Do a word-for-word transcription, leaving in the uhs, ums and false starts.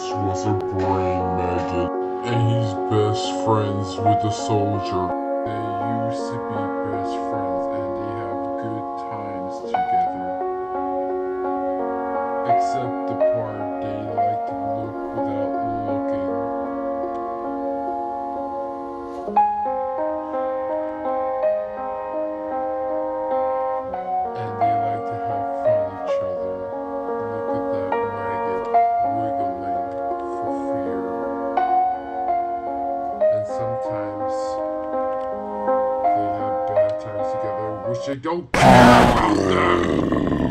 was a brain maggot, and he's best friends with a soldier. They used to be best friends, and they have good times together. Except the part they like to look without looking. And they like to have fun each other. Look at that maggot wiggling for fear. And sometimes they have bad times together, which they don't care about them.